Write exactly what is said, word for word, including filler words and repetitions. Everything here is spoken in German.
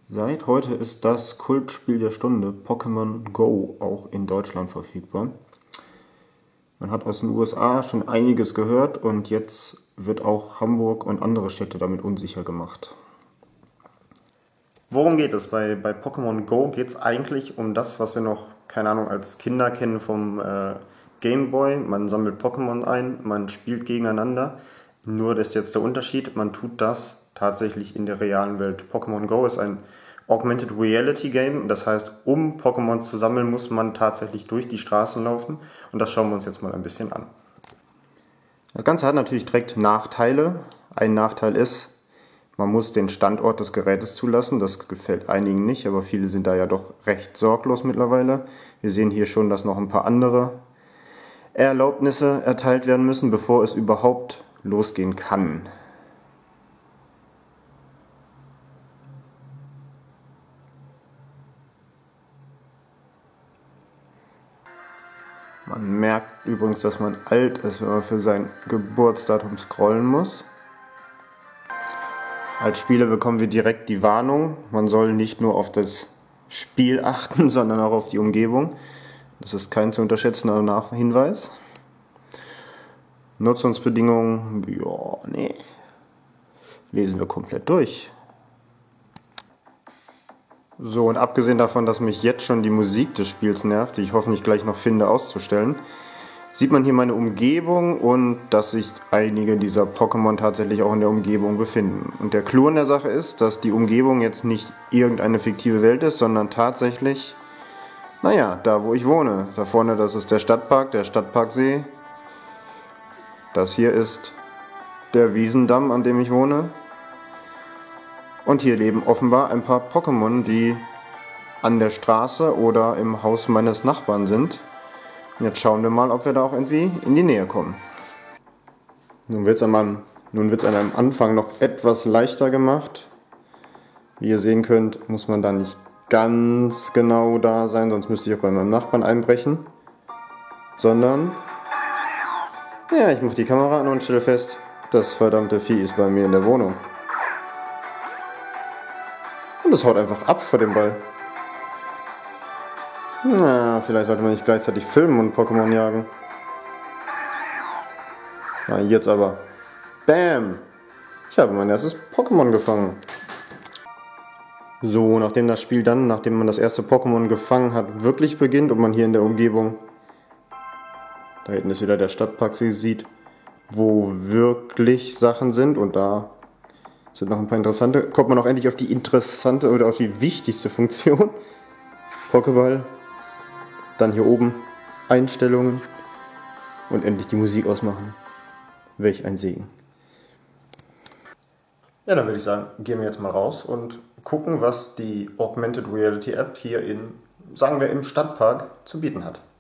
Seit heute ist das Kultspiel der Stunde Pokémon Go auch in Deutschland verfügbar. Man hat aus den U S A schon einiges gehört und jetzt wird auch Hamburg und andere Städte damit unsicher gemacht. Worum geht es? Bei, bei Pokémon Go geht es eigentlich um das, was wir noch, keine Ahnung, als Kinder kennen vom äh, Game Boy. Man sammelt Pokémon ein, man spielt gegeneinander. Nur ist jetzt der Unterschied, man tut das tatsächlich in der realen Welt. Pokémon Go ist ein Augmented Reality Game, das heißt, um Pokémons zu sammeln, muss man tatsächlich durch die Straßen laufen und das schauen wir uns jetzt mal ein bisschen an. Das Ganze hat natürlich direkt Nachteile. Ein Nachteil ist, man muss den Standort des Gerätes zulassen, das gefällt einigen nicht, aber viele sind da ja doch recht sorglos mittlerweile. Wir sehen hier schon, dass noch ein paar andere Erlaubnisse erteilt werden müssen, bevor es überhaupt losgehen kann. Man merkt übrigens, dass man alt ist, wenn man für sein Geburtsdatum scrollen muss. Als Spieler bekommen wir direkt die Warnung, man soll nicht nur auf das Spiel achten, sondern auch auf die Umgebung. Das ist kein zu unterschätzender Nachhinweis. Nutzungsbedingungen, ja, nee. Lesen wir komplett durch. So, und abgesehen davon, dass mich jetzt schon die Musik des Spiels nervt, die ich hoffentlich gleich noch finde auszustellen, sieht man hier meine Umgebung und dass sich einige dieser Pokémon tatsächlich auch in der Umgebung befinden. Und der Clou an der Sache ist, dass die Umgebung jetzt nicht irgendeine fiktive Welt ist, sondern tatsächlich, naja, da wo ich wohne. Da vorne, das ist der Stadtpark, der Stadtparksee. Das hier ist der Wiesendamm, an dem ich wohne. Und hier leben offenbar ein paar Pokémon, die an der Straße oder im Haus meines Nachbarn sind. Und jetzt schauen wir mal, ob wir da auch irgendwie in die Nähe kommen. Nun wird es an meinem, nun wird's an einem Anfang noch etwas leichter gemacht. Wie ihr sehen könnt, muss man da nicht ganz genau da sein, sonst müsste ich auch bei meinem Nachbarn einbrechen. Sondern, ja, ich mache die Kamera an und stelle fest, das verdammte Vieh ist bei mir in der Wohnung. Und es haut einfach ab vor dem Ball. Na, vielleicht sollte man nicht gleichzeitig filmen und Pokémon jagen. Na, jetzt aber. Bam! Ich habe mein erstes Pokémon gefangen. So, nachdem das Spiel dann, nachdem man das erste Pokémon gefangen hat, wirklich beginnt und man hier in der Umgebung, da hinten ist wieder der Stadtparksee, sieht, wo wirklich Sachen sind und da sind noch ein paar interessante, kommt man auch endlich auf die interessante oder auf die wichtigste Funktion. Pokéball, dann hier oben Einstellungen und endlich die Musik ausmachen. Welch ein Segen. Ja, dann würde ich sagen, gehen wir jetzt mal raus und gucken, was die Augmented Reality App hier in, sagen wir, im Stadtpark zu bieten hat.